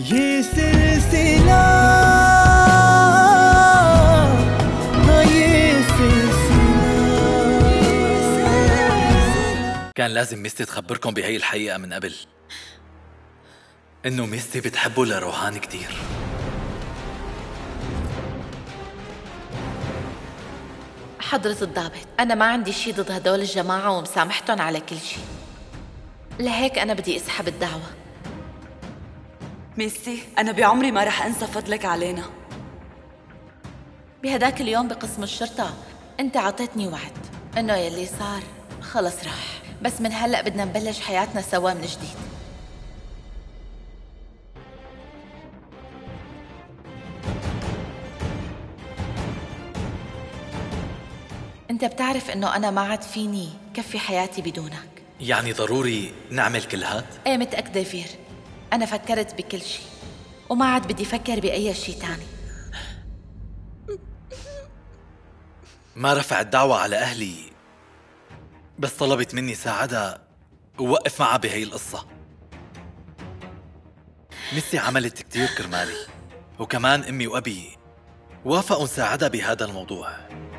ये सिलसिला ये सिलसिला كان لازم ميستي تخبركم بهي الحقيقة من قبل، إنه ميستي بتحبه لروهان كتير. حضرة الضابط، أنا ما عندي شي ضد هدول الجماعة ومسامحتهم على كل شي، لهيك أنا بدي أسحب الدعوة. ميستي، أنا بعمري ما رح أنسى فضلك علينا. بهداك اليوم بقسم الشرطة أنت عطيتني وعد إنه يلي صار خلص راح، بس من هلأ بدنا نبلش حياتنا سوا من جديد. أنت بتعرف إنه أنا ما عاد فيني كفي حياتي بدونك. يعني ضروري نعمل كل هاد؟ إيه متأكدة فير، أنا فكرت بكل شي وما عاد بدي أفكر بأي شي تاني. ما رفعت دعوة على أهلي، بس طلبت مني ساعدها ووقف معها بهي القصة. ميسي عملت كتير كرمالي، وكمان أمي وأبي وافقوا نساعدها بهذا الموضوع.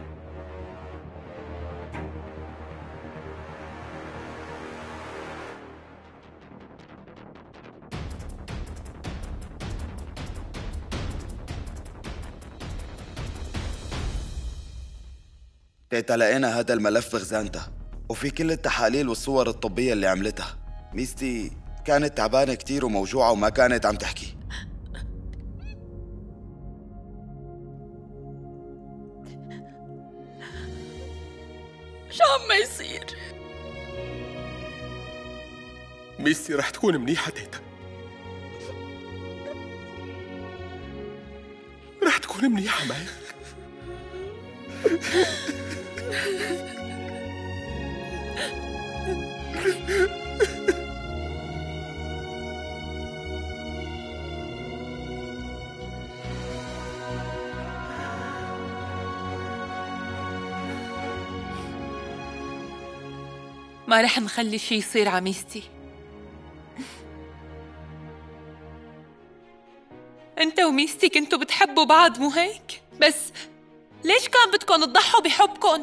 تيتا لقينا هذا الملف بخزانتها وفي كل التحاليل والصور الطبية اللي عملتها. ميستي كانت تعبانة كتير وموجوعة وما كانت عم تحكي. شو عم يصير؟ ميستي رح تكون منيحة تيتا، رح تكون منيحة معي. ما رح نخلي شي يصير عميستي. انت وميستي كنتوا بتحبوا بعض مو هيك؟ بس ليش كان بدكم تضحوا بحبكم؟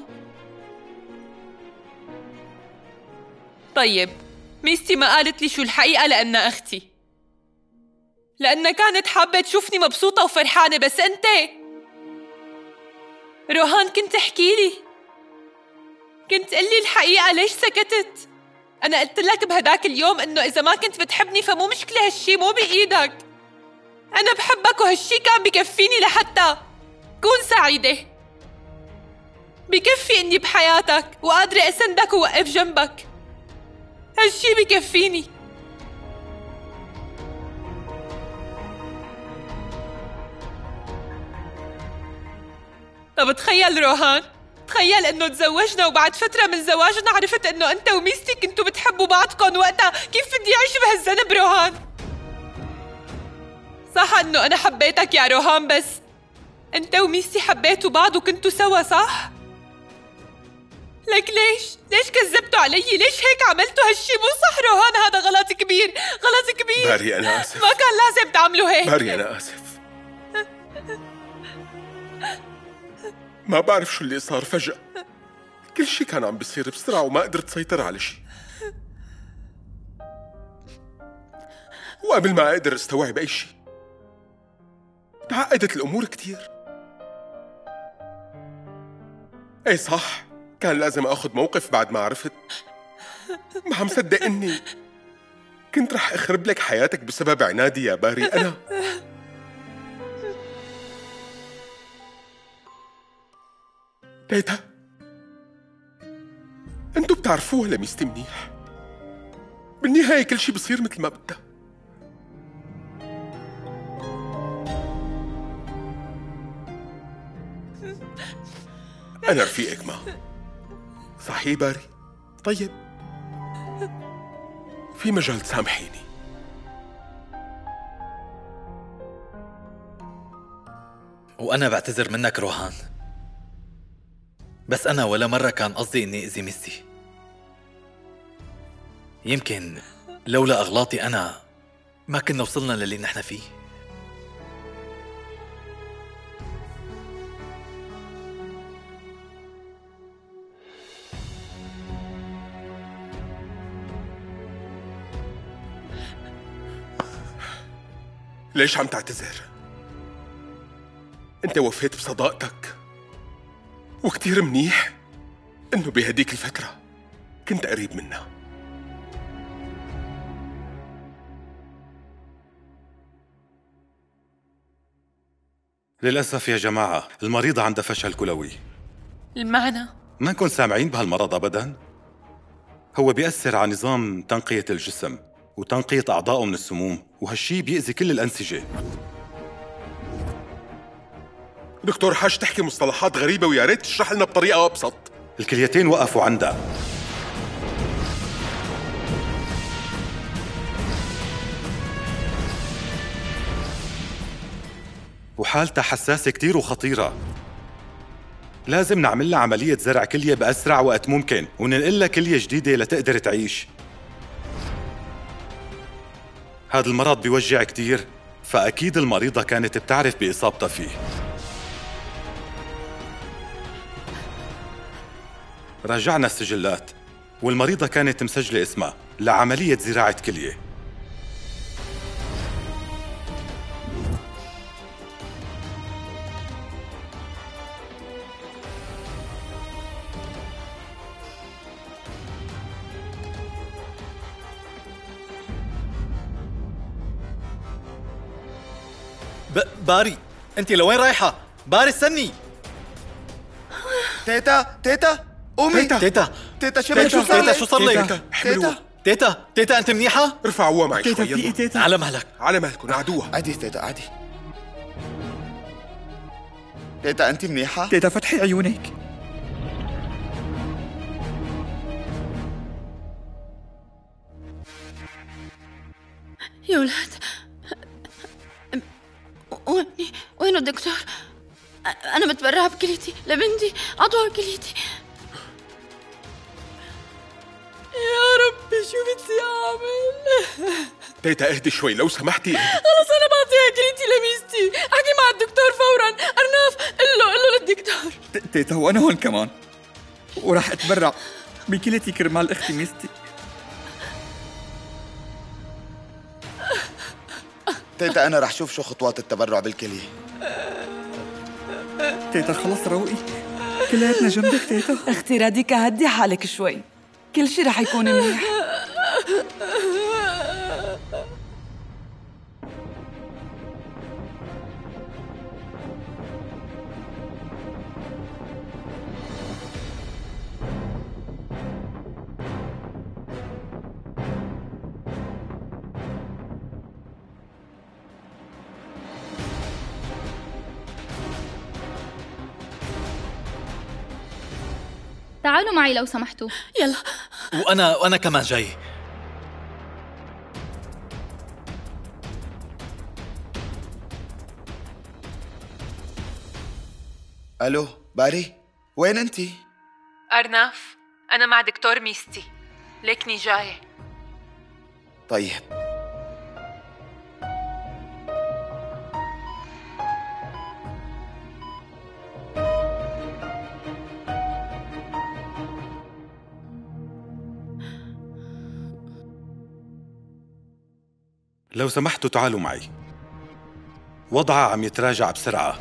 طيب ميستي ما قالت لي شو الحقيقة لأنها أختي، لأنها كانت حابة تشوفني مبسوطة وفرحانة، بس أنت روهان كنت تحكي لي، كنت قلي الحقيقة، ليش سكتت؟ أنا قلت لك بهداك اليوم إنه إذا ما كنت بتحبني فمو مشكلة، هالشي مو بإيدك. أنا بحبك وهالشي كان بكفيني لحتى كون سعيدة، بكفي إني بحياتك وقادرة أسندك ووقف جنبك، هالشي بكفيني. طب تخيل روهان، تخيل إنه تزوجنا وبعد فترة من زواجنا عرفت إنه أنت وميستي كنتوا بتحبوا بعضكم، وقتها كيف بدي أعيش بهالذنب روهان؟ صح إنه أنا حبيتك يا روهان، بس أنت وميستي حبيتوا بعض وكنتوا سوا، صح؟ لك ليش كذبتوا علي؟ ليش هيك عملتوا هالشي؟ مو صح روهان، هذا غلط كبير، غلط كبير. باري أنا آسف، ما كان لازم تعملوا هيك. باري أنا آسف، ما بعرف شو اللي صار فجأة، كل شي كان عم بيصير بسرعة وما قدرت سيطر على شي، وقبل ما أقدر استوعب أي شي تعقدت الأمور كتير. أي صح، كان لازم أخذ موقف بعد ما عرفت. ما عم صدق إني كنت رح أخرب لك حياتك بسبب عنادي يا باري. أنا تيتا، انتوا بتعرفوها لميستي منيح، بالنهاية كل شي بصير مثل ما بدها. أنا رفيقك ما صحيح باري؟ طيب في مجال تسامحيني. وأنا بعتذر منك روهان، بس أنا ولا مرة كان قصدي إني أذي ميستي. يمكن لولا أغلاطي أنا ما كنا وصلنا للي نحن فيه. ليش عم تعتذر؟ انت وفيت بصداقتك، وكتير منيح انه بهديك الفترة كنت قريب منها. للأسف يا جماعة المريضة عندها فشل كلوي. المعنى؟ ما نكون سامعين بهالمرض أبداً. هو بيأثر على نظام تنقية الجسم وتنقية أعضائه من السموم، وهالشي بيأذي كل الأنسجة. دكتور حاج تحكي مصطلحات غريبة ويا ريت تشرح لنا بطريقة أبسط. الكليتين وقفوا عندها، وحالتها حساسة كتير وخطيرة. لازم نعمل لها عملية زرع كلية بأسرع وقت ممكن، وننقل لها كلية جديدة لتقدر تعيش. هذا المرض بيوجع كتير، فأكيد المريضة كانت بتعرف بإصابتها فيه. راجعنا السجلات، والمريضة كانت مسجلة اسمها لعملية زراعة كلية. باري، انت لوين رايحة؟ باري استني. تيتا قومي. تيتا شبك شو صار تيتا لك؟ شو صار لك؟ حملوها. تيتا انت منيحة؟ ارفعوها معي تيتا شوي. في يلا. تيتا؟ على مهلك. على مهلكم، عادوها. عادي تيتا عادي. تيتا أنت منيحة؟ تيتا فتحي عيونك. يا ولاد، وين الدكتور؟ أنا متبرعة بكليتي لبنتي، عضوها بكليتي. يا ربي شو بدي أعمل؟ تيتا اهدي شوي لو سمحتي. خلص أنا بعطيها كليتي لميستي. أحكي مع الدكتور فورا. أرناف قل له للدكتور. تيتا وأنا هون كمان، وراح أتبرع بكليتي كرمال أختي ميستي. تيتا أنا رح شوف شو خطوات التبرع بالكلية. تيتا خلص روقي، كلياتنا جنبك تيتا. اختي راديكا هدي حالك شوي، كل شي رح يكون منيح. تعالوا معي لو سمحتوا. يلا. وأنا كمان جاي. ألو باري، وين أنتي؟ أرناف، أنا مع دكتور ميستي، ليكني جاية. طيب. لو سمحتوا تعالوا معي. وضعها عم يتراجع بسرعة.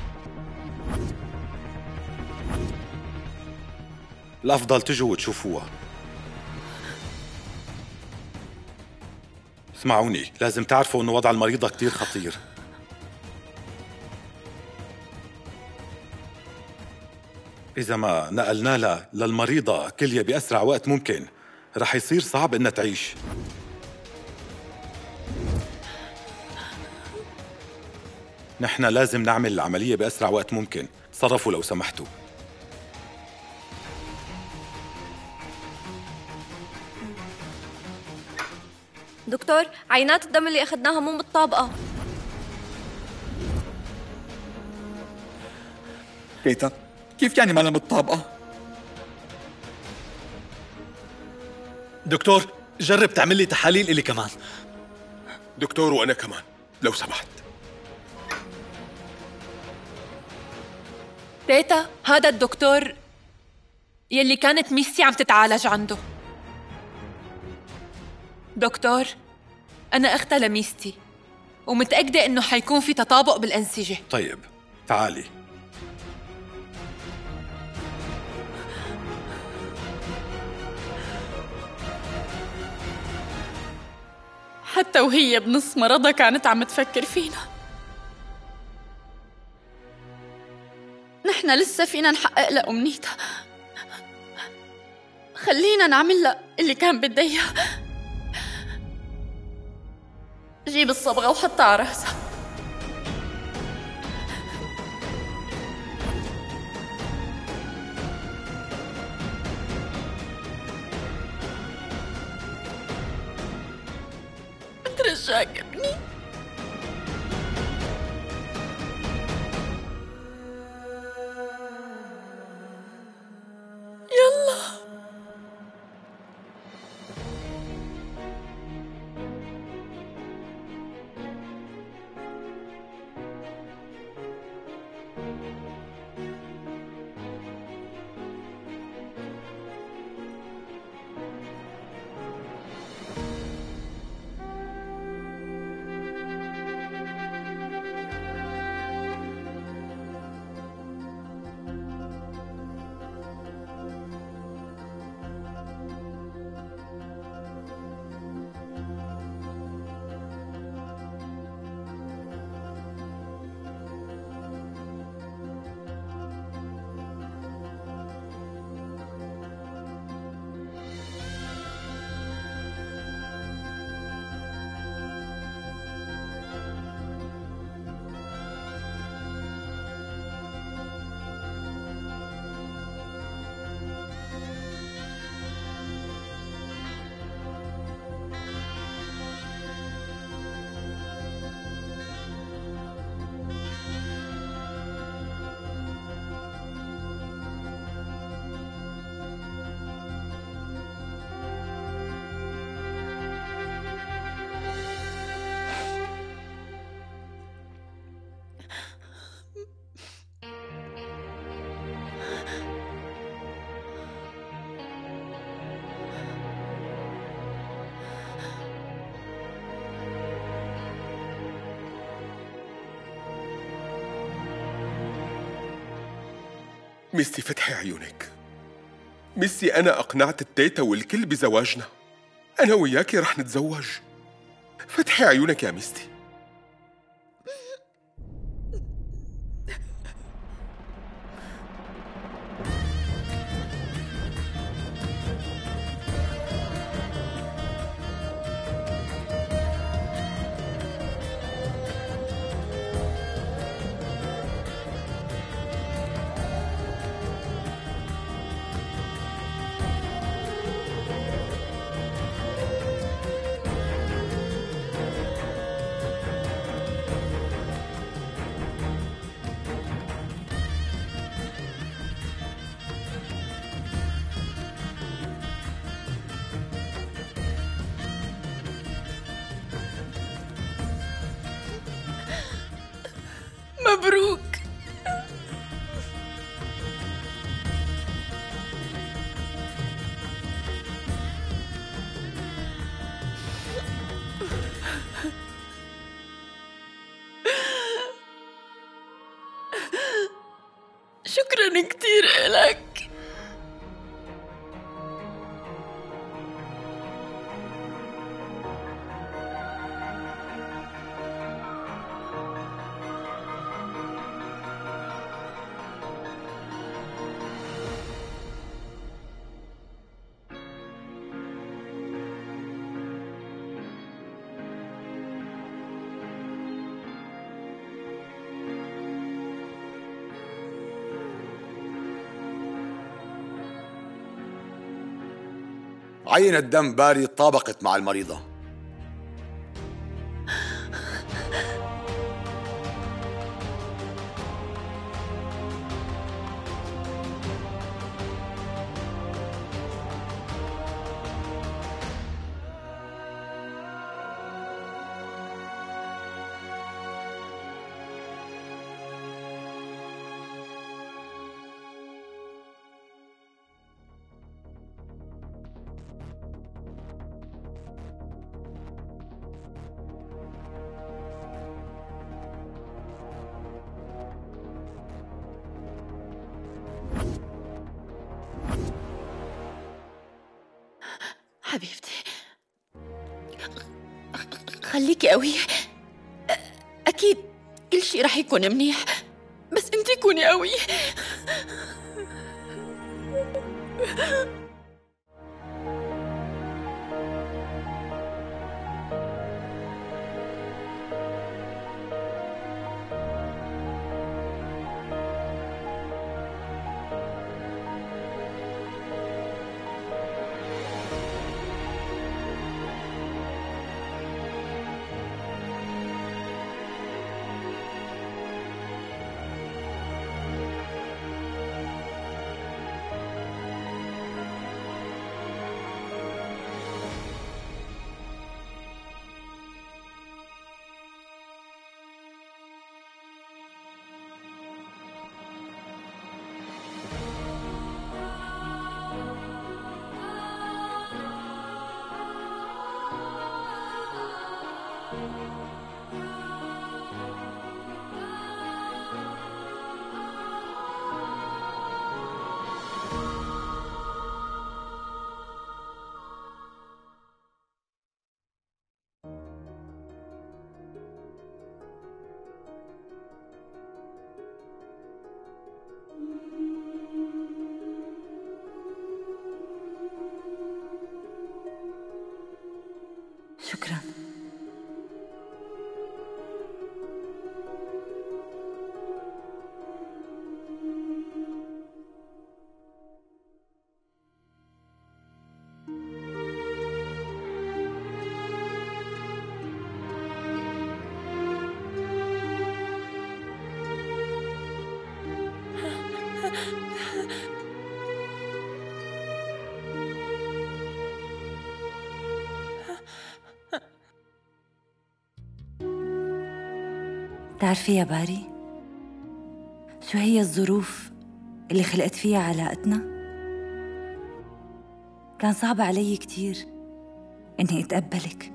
الأفضل تجوا وتشوفوها. اسمعوني، لازم تعرفوا إنه وضع المريضة كتير خطير. إذا ما نقلنا لها للمريضة كلية بأسرع وقت ممكن، رح يصير صعب إنها تعيش. نحن لازم نعمل العملية بأسرع وقت ممكن. تصرفوا لو سمحتوا. دكتور، عينات الدم اللي أخذناها مو متطابقة. تيتا كيف يعني ما متطابقة؟ دكتور جرب تعمل لي تحاليل إلي كمان. دكتور وأنا كمان لو سمحت. تيتا، هذا الدكتور يلي كانت ميستي عم تتعالج عنده. دكتور، أنا أختها لميستي ومتأكدة إنه حيكون في تطابق بالأنسجة. طيب تعالي. حتى وهي بنص مرضها كانت عم تفكر فينا. نحن لسه فينا نحقق لها أمنيتها. خلينا نعمل لها اللي كان بدها إياه. جيب الصبغة وحطها على راسها. بترجاك ابني. يلا. ميستي فتحي عيونك. ميستي أنا أقنعت التيتا والكل بزواجنا. أنا وياكي رح نتزوج. فتحي عيونك يا ميستي. مبروك. شكراً كتير إلك. عينة دم باري طابقت مع المريضة. حبيبتي خليكي قوية، أكيد كل شي رح يكون منيح، بس انتي كوني قوية. شكراً. بتعرفي يا باري شو هي الظروف اللي خلقت فيها علاقتنا؟ كان صعب علي كتير إني أتقبلك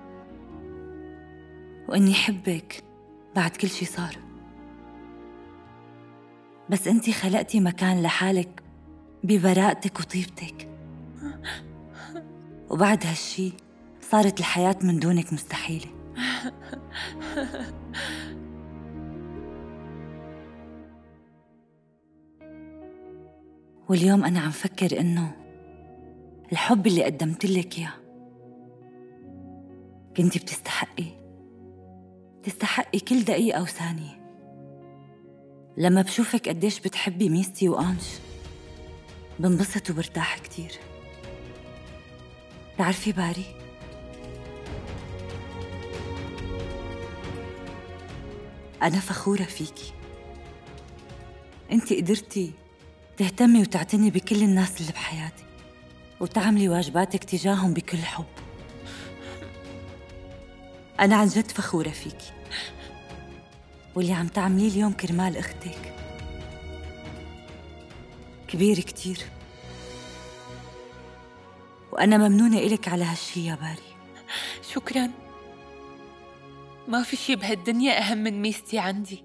وإني أحبك بعد كل شي صار، بس أنتي خلقتي مكان لحالك ببراءتك وطيبتك، وبعد هالشي صارت الحياة من دونك مستحيلة. واليوم أنا عم فكر إنه الحب اللي قدمتلك إياه كنتي بتستحقي كل دقيقة وثانية. لما بشوفك قديش بتحبي ميستي وأنش بنبسط وبرتاح كتير. تعرفي باري، أنا فخورة فيكي. أنتي قدرتي تهتمي وتعتني بكل الناس اللي بحياتك وتعملي واجباتك تجاههم بكل حب. أنا عن جد فخورة فيكي، واللي عم تعمليه اليوم كرمال أختك كبير كتير، وأنا ممنونة إلك على هالشي يا باري. شكراً. ما في شي بهالدنيا أهم من ميستي عندي،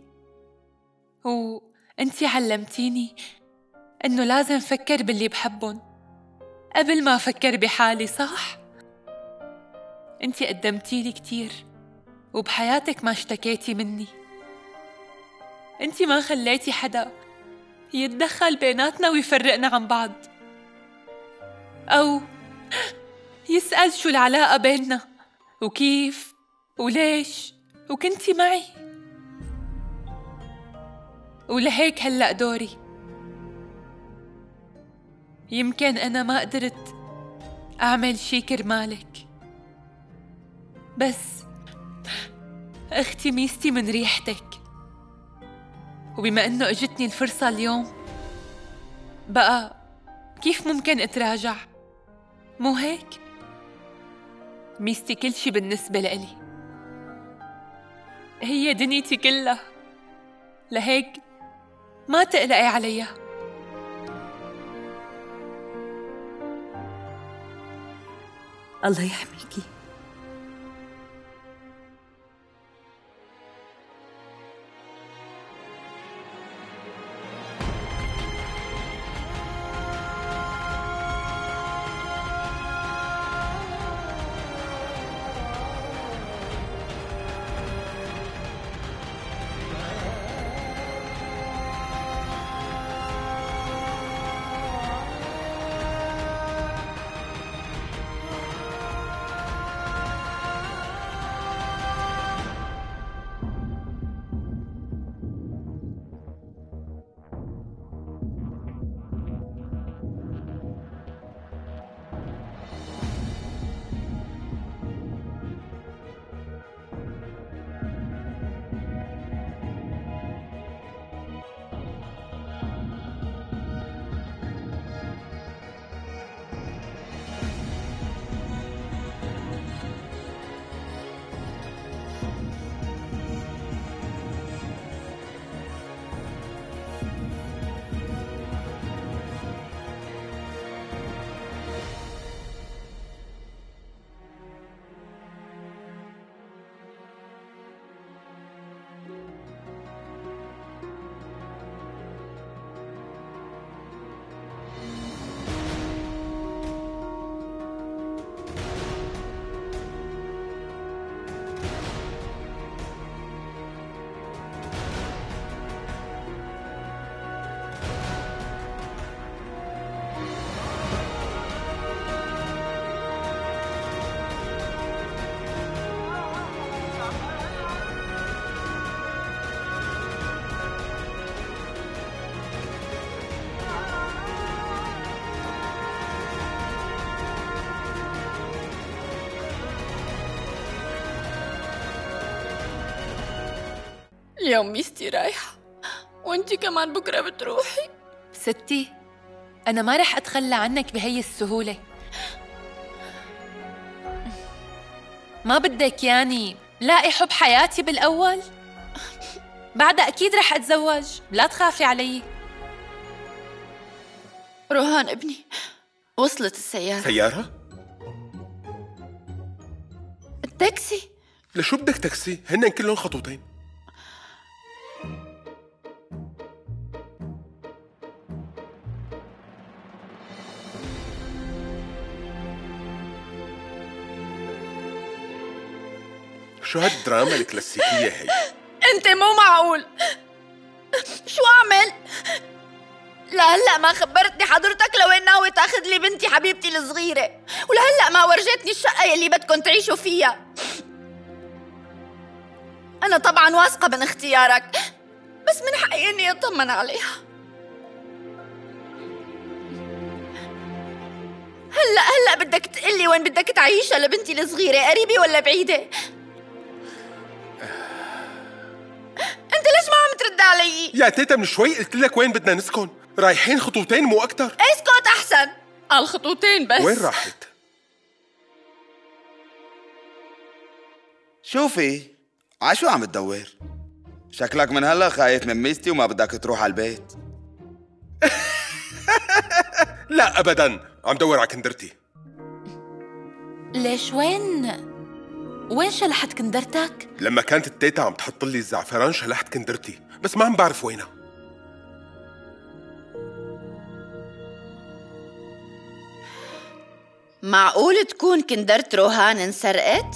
وأنتي علمتيني إنه لازم فكر باللي بحبهم قبل ما أفكر بحالي، صح؟ أنتي قدمتيلي كتير وبحياتك ما اشتكيتي مني. أنتي ما خليتي حدا يتدخل بيناتنا ويفرقنا عن بعض أو يسأل شو العلاقة بيننا وكيف وليش، وكنتي معي. ولهيك هلأ دوري. يمكن أنا ما قدرت أعمل شي كرمالك، بس أختي ميستي من ريحتك، وبما أنه أجتني الفرصة اليوم بقى كيف ممكن أتراجع؟ مو هيك؟ ميستي كل شي بالنسبة لإلي، هي دنيتي كلها، لهيك ما تقلقي عليها. الله يحميكي. اليوم ميستي رايحة وانتي كمان بكرة بتروحي. ستي، أنا ما رح أتخلى عنك بهي السهولة. ما بدك يعني لاقي حب حياتي بالأول؟ بعدها أكيد رح أتزوج، لا تخافي علي. روهان ابني، وصلت السيارة. سيارة؟ التاكسي. لشو بدك تاكسي؟ هن كلهم خطوتين. شو هالدراما الكلاسيكية هي؟ انت مو معقول. شو اعمل؟ لهلا ما خبرتني حضرتك لوين ناوي تاخذ لي بنتي حبيبتي الصغيرة، ولهلا ما ورجتني الشقة يلي بدكم تعيشوا فيها. أنا طبعاً واثقة من اختيارك، بس من حقي إني أطمن عليها. هلا بدك تقلي وين بدك تعيشها لبنتي الصغيرة، قريبة ولا بعيدة؟ أنت ليش ما عم ترد علي؟ يا تيتا من شوي قلت لك وين بدنا نسكن، رايحين خطوتين مو أكتر. اسكت أحسن، قال خطوتين بس. وين راحت؟ شوفي، عشو عم تدور؟ شكلك من هلا خايف من ميستي وما بدك تروح على البيت. لا أبداً، عم دور على كندرتي. ليش وين شلحت كندرتك؟ لما كانت التيتا عم تحط لي الزعفران شلحت كندرتي، بس ما عم بعرف وينها. معقول تكون كندرت روهان انسرقت؟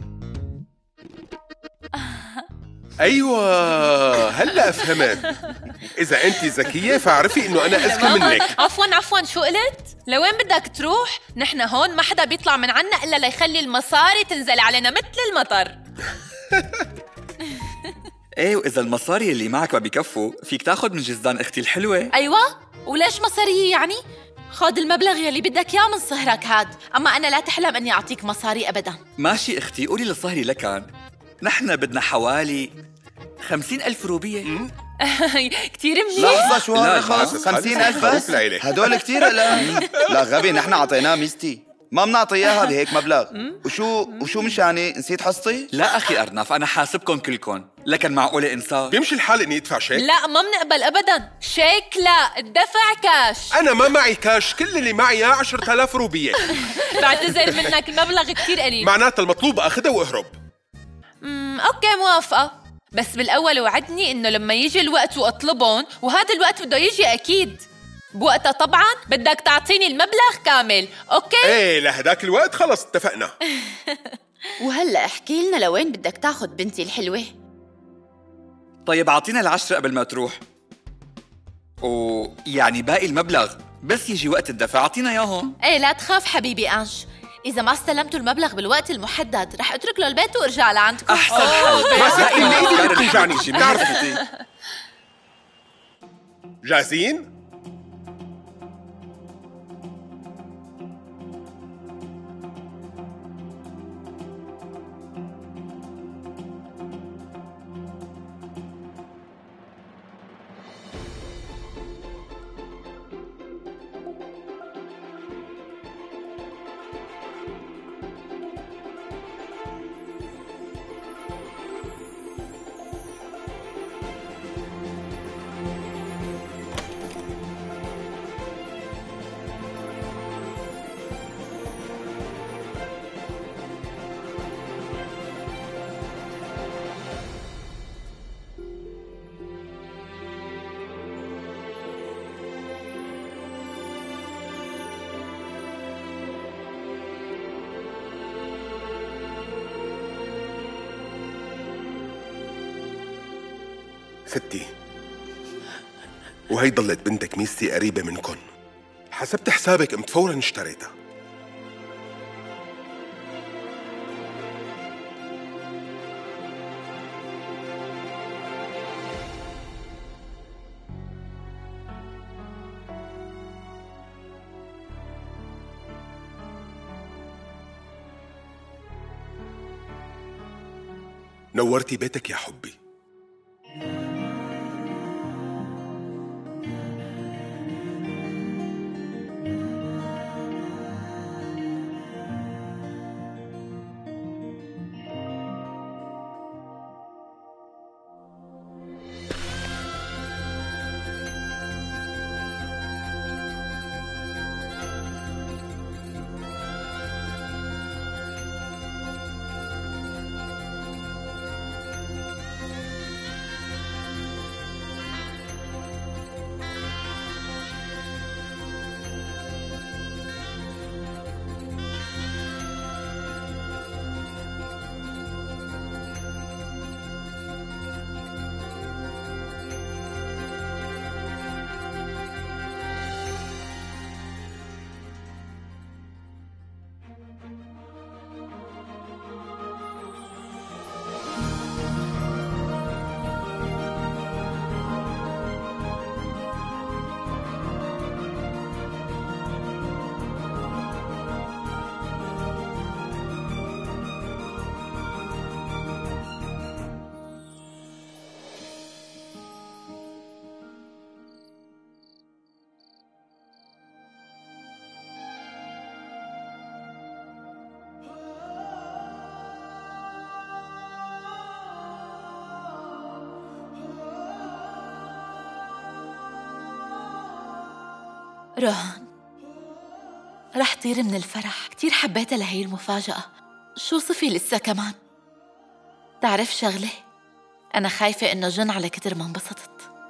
أيوة، هلأ فهمت. إذا أنت ذكية فاعرفي إنه أنا أذكى منك. عفواً، شو قلت؟ لوين بدك تروح؟ نحن هون ما حدا بيطلع من عنا إلا ليخلي المصاري تنزل علينا مثل المطر. ايه، واذا المصاري اللي معك ما بيكفوا فيك تاخد من جزدان اختي الحلوة. أيوة، وليش مصارية يعني؟ خذ المبلغ يلي بدك إياه من صهرك هاد، أما أنا لا تحلم إني أعطيك مصاري أبداً. ماشي اختي، قولي لصهري لكان نحن بدنا حوالي 50,000 روبية. كتير منيح. لحظة شو لا، هالرخص؟ 50,000 بس؟ هدول كتير. لا غبي، نحن عطيناه ميستي، ما بنعطي اياها بهيك مبلغ. وشو مشاني نسيت حصتي؟ لا اخي ارناف، انا حاسبكم كلكم، لكن معقولة انسان؟ بيمشي الحال إني أدفع شيك؟ لا، ما بنقبل أبداً. شيك لا، الدفع كاش. أنا ما معي كاش، كل اللي معي 10,000 روبية. بعتذر منك، المبلغ كتير قليل. معناتها المطلوب أخذها وأهرب. أوكي، موافقة، بس بالأول وعدني إنه لما يجي الوقت وأطلبهم، وهذا الوقت بده يجي أكيد، بوقتها طبعاً بدك تعطيني المبلغ كامل، أوكي؟ إيه، لهداك الوقت خلص اتفقنا. وهلأ احكي لنا لوين بدك تاخد بنتي الحلوة؟ طيب اعطينا العشرة قبل ما تروح، ويعني باقي المبلغ بس يجي وقت الدفع اعطينا اياهم. إيه، لا تخاف حبيبي أنش، إذا ما استلمتوا المبلغ بالوقت المحدد رح أترك له البيت وأرجع لعندكم. احسن حل. بس اللي أفكار إيدك توجعني، الحكي، بتعرف. اختي. جاهزين؟ ستي، وهي ضلت بنتك ميستي قريبة منكن. حسبت حسابك قمت فوراً اشتريتها. نورتي بيتك يا حبي. روهان، رح طير من الفرح. كتير حبيتها لهي المفاجأة. شو صفي لسه كمان؟ تعرف شغلة؟ أنا خايفة إنه جن على كتر ما انبسطت.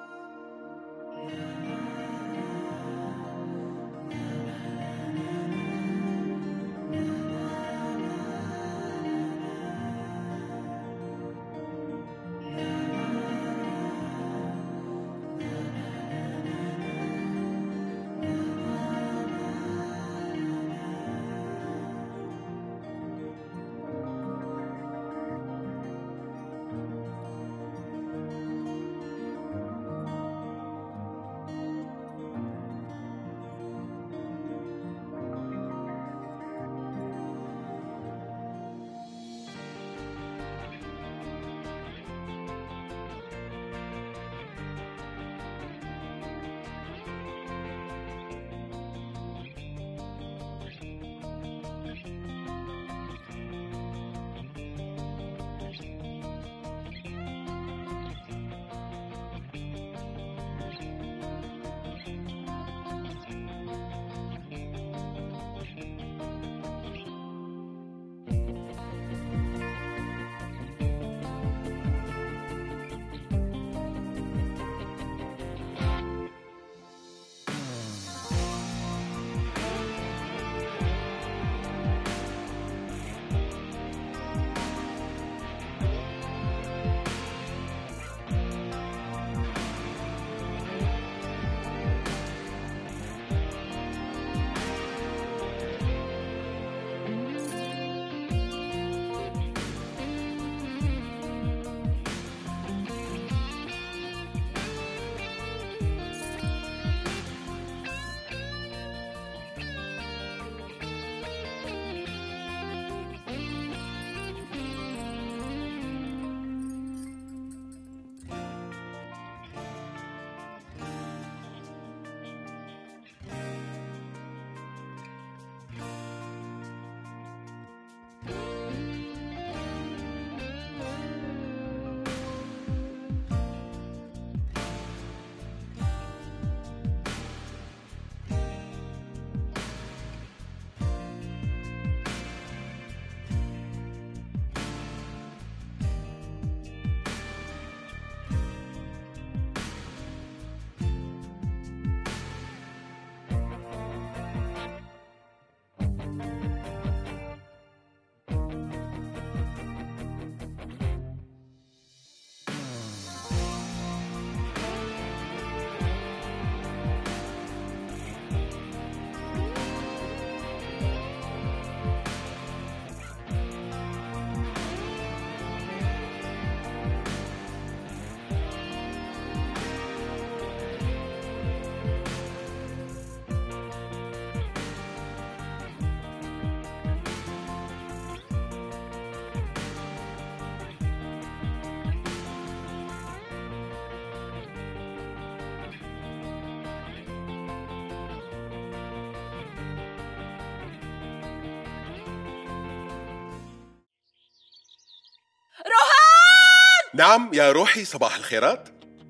نعم يا روحي، صباح الخيرات.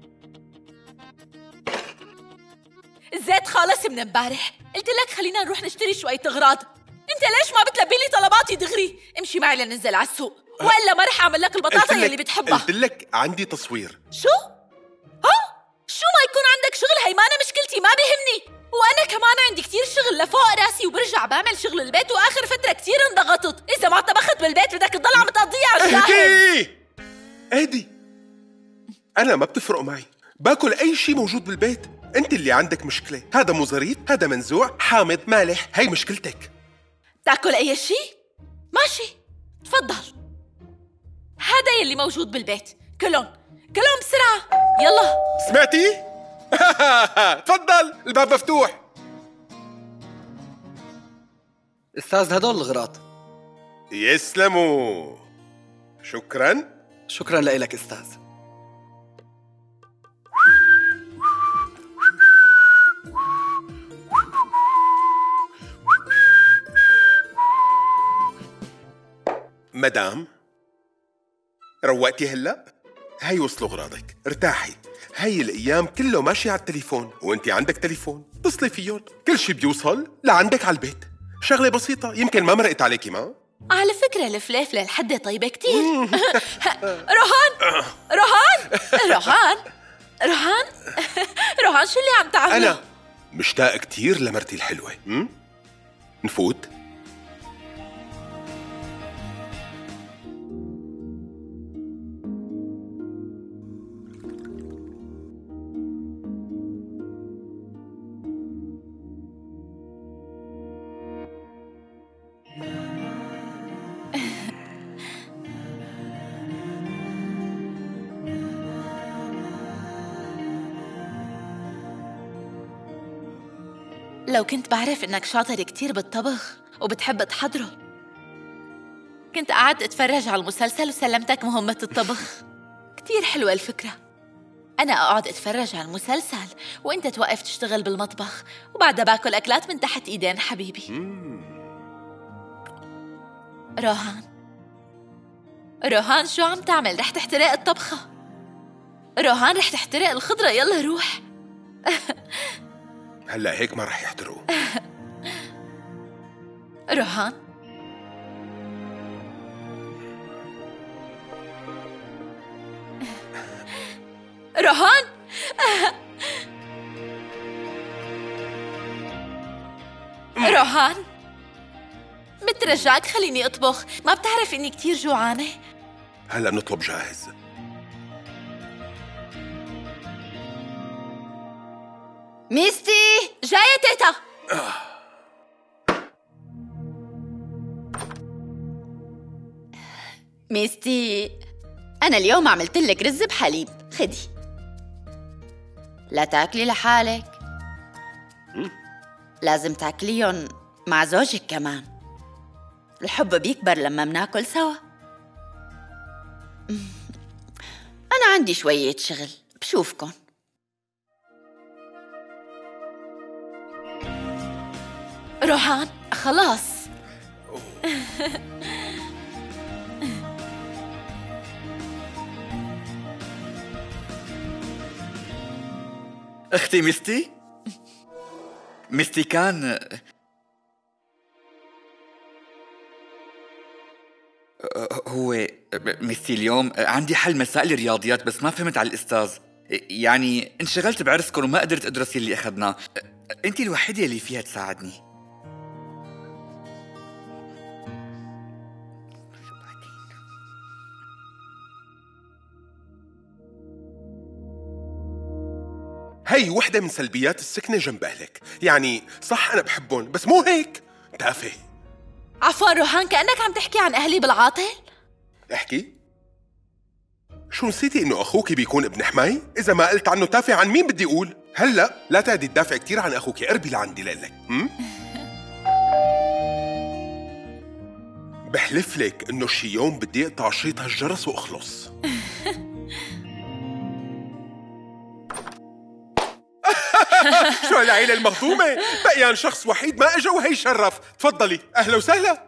الزيت خالص من امبارح. قلت لك خلينا نروح نشتري شوية أغراض. انت ليش ما بتلبي لي طلباتي دغري؟ امشي معي لننزل على السوق، والا ما رح اعمل لك البطاطا يلي بتحبها. قلت لك عندي تصوير. شو؟ شو ما يكون عندك شغل، هي ما أنا مشكلتي، ما بيهمني. وأنا كمان عندي كتير شغل لفوق راسي، وبرجع بعمل شغل البيت، وآخر فترة كتير انضغطت. إذا ما طبخت بالبيت بدك تضل عم تقضيها على الجاهز. اهدي، أنا ما بتفرق معي، باكل أي شي موجود بالبيت. أنت اللي عندك مشكلة، هذا مو زريط، هذا منزوع، حامض، مالح، هي مشكلتك. تاكل أي شي؟ ماشي، تفضل، هذا يلي موجود بالبيت، كلهم بسرعة، يلا. سمعتي؟ تفضل، الباب مفتوح. أستاذ هدول الغراض. يسلموا، شكرا لك أستاذ. مدام، روقتي هلأ؟ هاي وصلوا غراضك، ارتاحي. هاي الأيام كله ماشي على التليفون، وأنت عندك تليفون اتصلي فيهم، كل شي بيوصل لعندك على البيت. شغلة بسيطة يمكن ما مرقت عليكي ما؟ على فكرة الفلافلة الحدة طيبة كتير. روحان شو اللي عم تعمله؟ أنا مشتاق كتير لمرتي الحلوة. نفوت؟ لو كنت بعرف إنك شاطر كتير بالطبخ وبتحب تحضره كنت قعدت اتفرج على المسلسل وسلمتك مهمة الطبخ. كتير حلوة الفكرة. أنا أقعد اتفرج على المسلسل وإنت توقف تشتغل بالمطبخ وبعدها باكل أكلات من تحت إيدين حبيبي. روحان شو عم تعمل؟ رح تحترق الطبخة. روحان رح تحترق الخضرة، يلا روح. هلا هيك ما رح يحترقوا. روحان روحان بترجاك خليني أطبخ، ما بتعرف إني كتير جوعانة. هلا بنطلب جاهز. ميستي جاية تيتا. ميستي أنا اليوم عملت لك رز بحليب، خدي. لا تاكلي لحالك، لازم تاكليهم مع زوجك كمان. الحب بيكبر لما مناكل سوا. أنا عندي شوية شغل، بشوفكن. روحان خلاص. أختي ميستي كان هو ميستي اليوم عندي حل مسائل الرياضيات بس ما فهمت على الأستاذ. يعني انشغلت بعرسكم وما قدرت أدرس اللي أخذناه. أنت الوحيدة اللي فيها تساعدني. هي وحدة من سلبيات السكنة جنب أهلك. يعني صح أنا بحبهم بس مو هيك تافه. عفوا روحان، كأنك عم تحكي عن أهلي بالعاطل. احكي؟ شو نسيتي إنه أخوك بيكون ابن حماي؟ إذا ما قلت عنه تافه عن مين بدي أقول؟ هلأ لا تعدي تدافع كتير عن أخوك، قربي لعندي لقلك. بحلف لك إنه شي يوم بدي أقطع شريط هالجرس وأخلص. شو هالعيلة المهضومة؟ بقيان شخص وحيد ما اجا وهي شرف. تفضلي، أهلا وسهلا.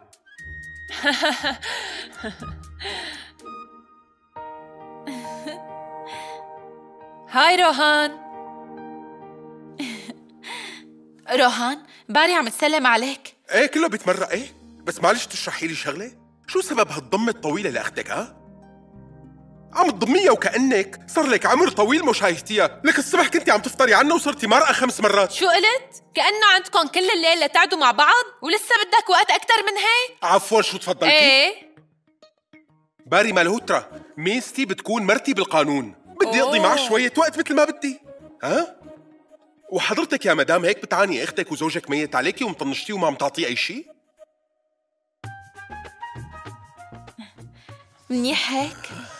هاي روحان باري عم تسلم عليك. ايه كله بيتمرق. ايه بس معلش تشرحي لي شغلة؟ شو سبب هالضمة الطويلة لأختك ها؟ عم تضميها وكأنك صار لك عمر طويل مو شايفتيها. لك الصبح كنتي عم تفطري عنا وصرتي مرقة 5 مرات. شو قلت؟ كأنه عندكم كل الليل لتقعدوا مع بعض ولسه بدك وقت أكتر من هيك؟ عفوا شو تفضلتي؟ ايه باري مالهوترا، ميستي بتكون مرتي بالقانون، بدي اقضي معها شوية وقت مثل ما بدي. ها؟ وحضرتك يا مدام هيك بتعاني اختك وزوجك ميت عليكي ومطنشتيه وما عم تعطيه اي شيء؟ منيح هيك؟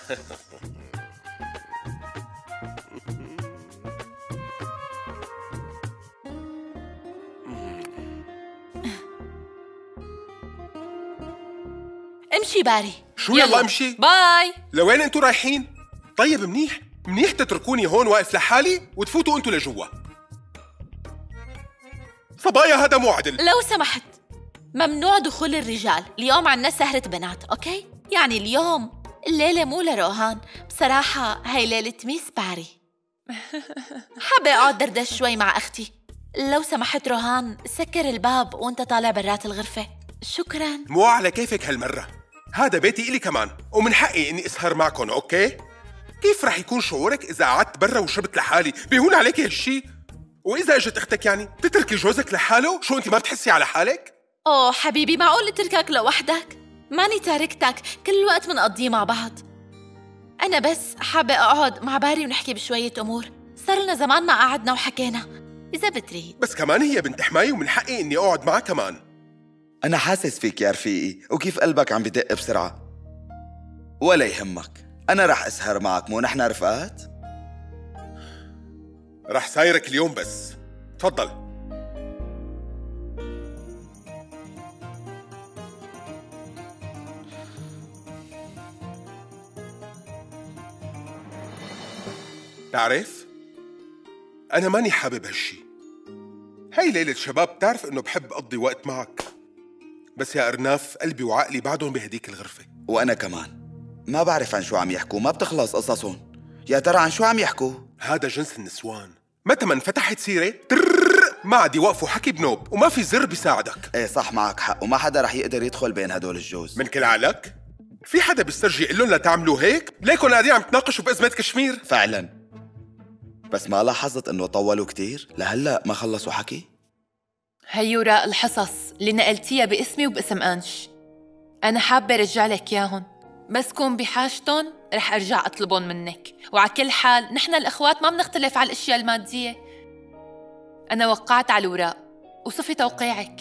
امشي باري. شو يلا امشي؟ باي. لوين انتو رايحين؟ طيب منيح تتركوني هون واقف لحالي وتفوتوا انتو لجوا. صبايا هذا مو عدل. لو سمحت ممنوع دخول الرجال، اليوم عنا سهرة بنات، اوكي؟ يعني اليوم الليلة مو لروهان، بصراحة هاي ليلة ميس باري. حابة أقعد دردش شوي مع أختي. لو سمحت روهان سكر الباب وانت طالع برات الغرفة. شكراً. مو على كيفك هالمرة، هذا بيتي إلي كمان ومن حقي إني أسهر معكم. أوكي؟ كيف رح يكون شعورك إذا قعدت برا وشربت لحالي؟ بيهون عليك هالشي؟ وإذا إجت أختك يعني تتركي جوزك لحاله؟ شو أنت ما بتحسي على حالك؟ أوه حبيبي، معقول اتركك لوحدك؟ ماني تاركتك، كل الوقت منقضيه مع بعض. أنا بس حابة أقعد مع باري ونحكي بشوية أمور، صار لنا زمان ما قعدنا وحكينا. إذا بتريد. بس كمان هي بنت حماي ومن حقي إني أقعد معها كمان. أنا حاسس فيك يا رفيقي وكيف قلبك عم بدق بسرعة. ولا يهمك، أنا رح أسهر معك، مو نحن رفقات؟ رح سايرك اليوم بس. تفضل. تعرف؟ أنا ماني حابب هالشي. هاي ليلة شباب، بتعرف إنه بحب أقضي وقت معك، بس يا أرناف قلبي وعقلي بعدهم بهديك الغرفة. وأنا كمان ما بعرف عن شو عم يحكوا، ما بتخلص قصصهم. يا ترى عن شو عم يحكوا؟ هذا جنس النسوان، متى ما انفتحت سيرة ما عاد يوقفوا حكي بنوب وما في زر بيساعدك. ايه صح، معك حق، وما حدا رح يقدر يدخل بين هدول الجوز. من كل عقلك؟ في حدا بيسترجي يقول لهم لا تعملوا هيك؟ ليكن قاعدين عم تناقشوا بأزمة كشمير. فعلا، بس ما لاحظت انه طولوا كتير؟ لهلا ما خلصوا حكي؟ هي وراء الحصص اللي نقلتيها باسمي وباسم أنش. أنا حابة أرجع لك ياهن، بس كون بحاجتن رح أرجع أطلبهم منك. وعلى كل حال نحن الأخوات ما بنختلف على الأشياء المادية. أنا وقعت على الوراق وصفي توقيعك.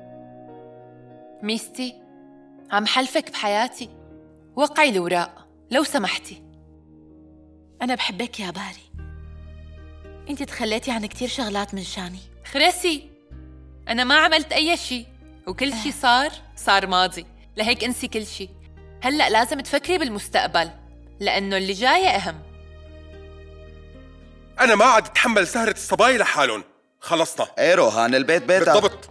ميستي، عم حلفك بحياتي، وقعي الوراق لو سمحتي. أنا بحبك يا باري، أنت تخليتي عن كتير شغلات من شاني. خرسي، أنا ما عملت أي شي، وكل شي صار ماضي، لهيك انسي كل شي. هلأ لازم تفكري بالمستقبل، لأنه اللي جاي أهم. أنا ما عاد أتحمل سهرة الصبايا لحالهم. خلصنا. ايه روهان، البيت بيتك بالضبط،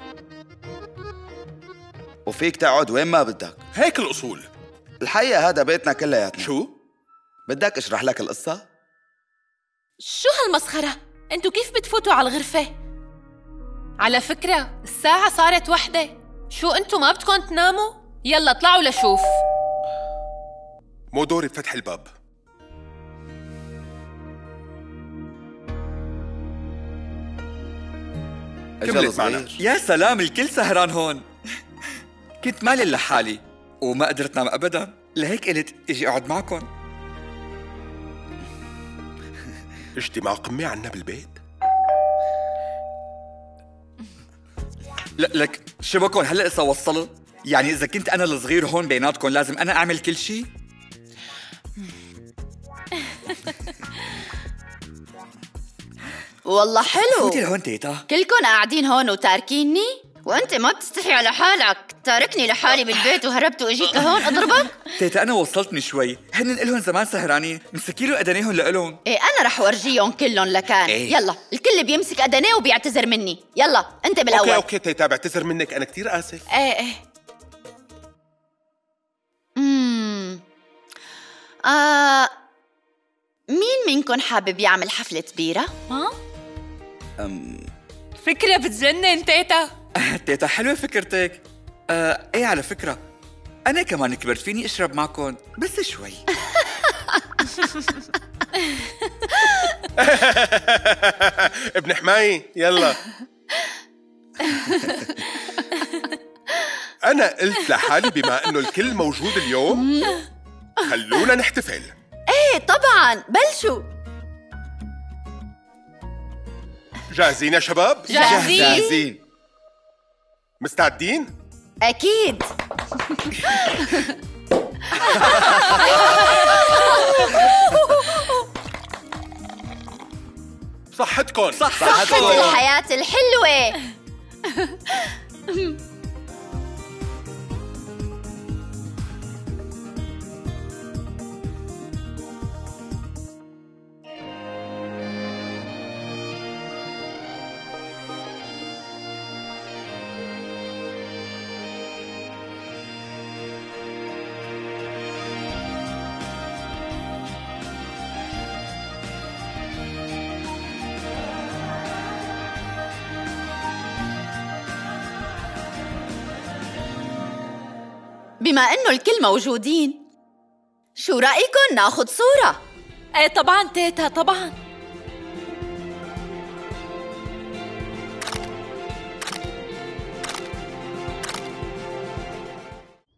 وفيك تقعد وين ما بدك. هيك الأصول. الحقيقة هذا بيتنا كلياتنا. شو؟ بدك اشرح لك القصة؟ شو هالمسخرة؟ انتو كيف بتفوتوا على الغرفة؟ على فكرة الساعة صارت 1. شو انتو ما بدكن تناموا؟ يلا اطلعوا لشوف. مو دوري بفتح الباب. اجل صغير. يا سلام، الكل سهران هون. كنت مالي لحالي وما قدرت نام ابدا، لهيك قلت اجي اقعد معكم. اجتماع قمة عنا بالبيت؟ لك شبكون هلا لسه وصلوا؟ يعني اذا كنت انا الصغير هون بيناتكم لازم انا اعمل كل شيء؟ والله حلو. فوتي لهون تيتا. كلكن قاعدين هون وتاركيني، وانت ما بتستحي على حالك. تاركني لحالي بالبيت وهربت واجيت لهون اضربك. تيتا انا وصلتني شوي، هن إلهم زمان سهرانين، مسكيروا أدنيهم لإلهم. ايه انا رح ورجيهم كلهم لكان. إيه؟ يلا الكل بيمسك أدنيه وبيعتذر مني. يلا انت بالاول. اوكي تيتا، بعتذر منك، انا كتير اسف. ايه مين منكم حابب يعمل حفلة بيرة؟ ها؟ فكرة بتجنن تيتا. تيتا حلوة فكرتك. ايه على فكرة أنا كمان كبرت، فيني أشرب معكم بس شوي. ابن حماي يلا. أنا قلت لحالي بما إنه الكل موجود اليوم خلونا نحتفل. ايه طبعا، بلشوا. جاهزين يا شباب؟ جاهزين. مستعدين؟ أكيد. صحتكم. صحة الحياة الحلوة. بما إنه الكل موجودين، شو رأيكن ناخد صورة؟ ايه طبعا تيتا طبعا.